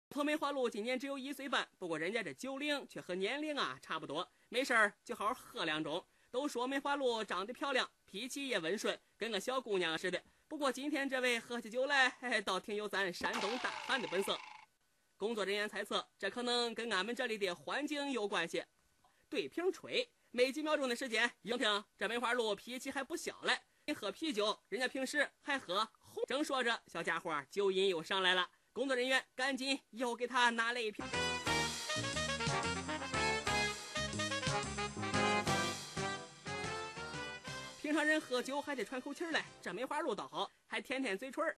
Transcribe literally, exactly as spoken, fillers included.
头梅花鹿今年只有一岁半，不过人家这酒龄却和年龄啊差不多，没事儿就好好喝两盅。都说梅花鹿长得漂亮，脾气也温顺，跟个小姑娘似的。不过今天这位喝起酒来，嘿嘿，倒挺有咱山东大汉的本色。工作人员猜测，这可能跟俺们这里的环境有关系。对瓶吹，没几秒钟的时间，听听这梅花鹿脾气还不小嘞。你喝啤酒，人家平时还喝红。正说着，小家伙酒瘾又上来了，工作人员赶紧又给他拿了一瓶。平常人喝酒还得喘口气来，这梅花鹿倒好，还舔舔嘴唇，